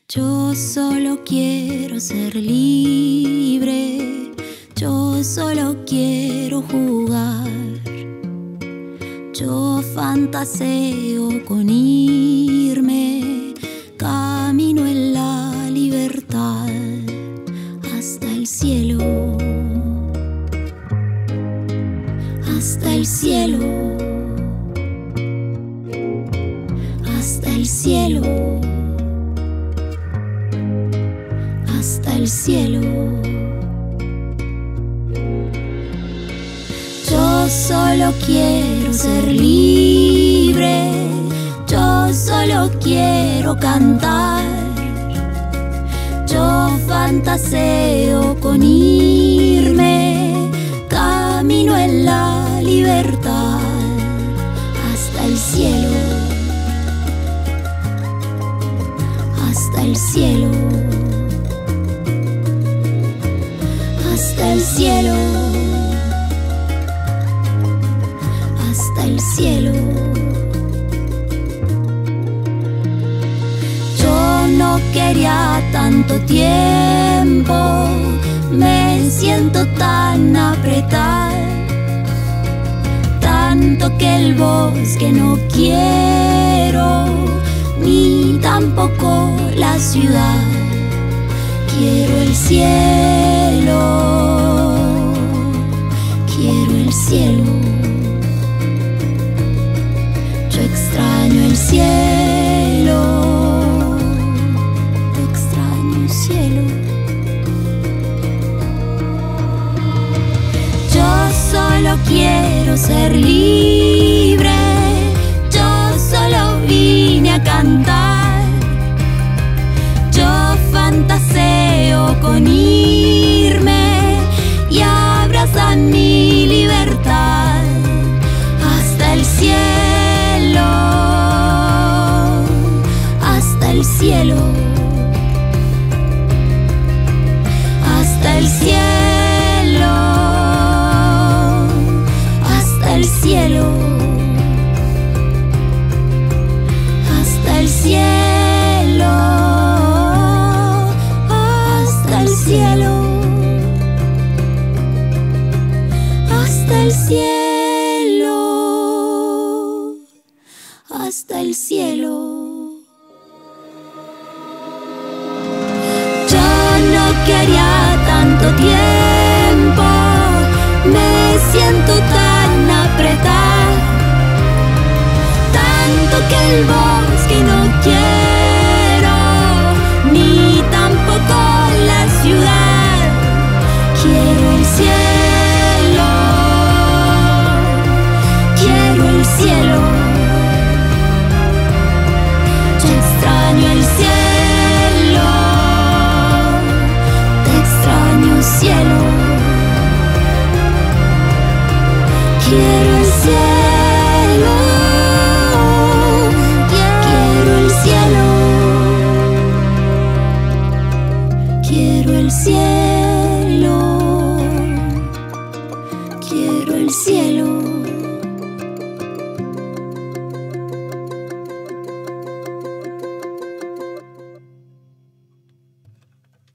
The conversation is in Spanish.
Yo solo quiero ser libre, yo solo quiero jugar. Yo fantaseo con irme, camino en la libertad hasta el cielo, hasta el cielo, hasta el cielo, hasta el cielo. Yo solo quiero ser libre, yo solo quiero cantar. Yo fantaseo con irme, camino en la libertad hasta el cielo, hasta el cielo, hasta el cielo, hasta el cielo. Yo no quería tanto tiempo, me siento tan apretada, tanto que el bosque no quiero, ni tampoco la ciudad. Quiero el cielo, quiero el cielo. Yo extraño el cielo, extraño el cielo. Yo solo quiero ser libre, yo solo vine a cantar. Yo fantaseo con irme y abrazar mi libertad hasta el cielo, hasta el cielo, hasta el cielo, hasta el cielo, hasta el cielo, hasta el cielo, hasta el cielo, hasta el cielo. Yo no quería tanto tiempo, me siento tan apretada, tanto que el bosque no quiero, ni tampoco la ciudad. Quiero el cielo, quiero el cielo. Yo extraño el cielo, te extraño cielo. Quiero